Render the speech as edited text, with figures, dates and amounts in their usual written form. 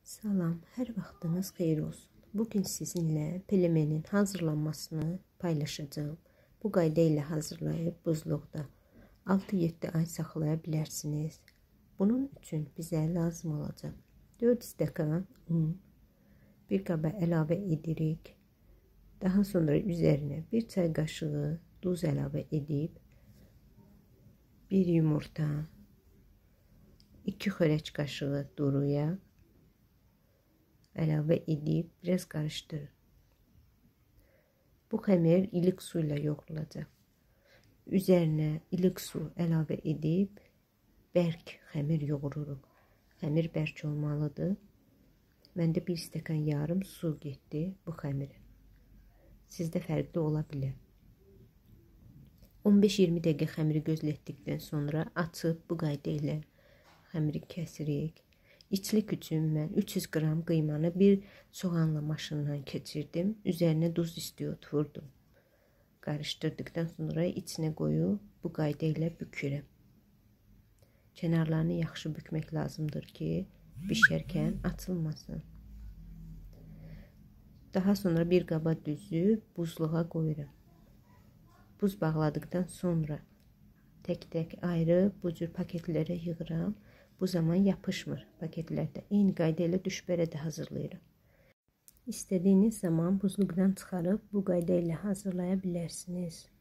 Salam, hər vaxtınız xeyir olsun. Bugün sizinlə pelemenin hazırlanmasını paylaşacağım. Bu qayda ilə hazırlayıb buzluqda 6-7 ay saxlaya bilərsiniz. Bunun üçün bizə lazım olacaq 4 stəkan un, bir qaba əlavə edirik. Daha sonra üzərinə 1 çay qaşığı duz əlavə edib, 1 yumurta, 2 xörək qaşığı duru yağ əlavə edib biraz qarışdırın. Bu xəmir ilik su ilə yoğrulacaq. Üzərinə ilik su əlavə edib bərk xəmir yoğururuq. Xəmir bərk olmalıdır. Məndə 1 stəkan yarım su getdi bu xəmirə. Sizdə fərqli ola bilər. 15-20 dəqiqə xəmiri gözlətdikdən sonra açıb bu qayda ilə xəmiri kəsirik. İçlik üçün mən 300 qram qıymanı bir soğanla maşından keçirdim. Üzərinə duz istiot vurdum. Qarışdırdıkdan sonra içinə qoyub bu qayda ilə bükürəm. Kənarlarını yaxşı bükmək lazımdır ki, bişərkən açılmasın. Daha sonra bir qaba düzüb buzluğa qoyuram. Buz bağladıktan sonra tək-tək ayırıb bu cür paketlərə yığıram. Bu zaman yapışmır paketlərdə. Eyni qayda ilə düşbərə də hazırlayıram. İstədiyiniz zaman buzluqdan çıxarıb bu qayda ilə hazırlaya bilərsiniz.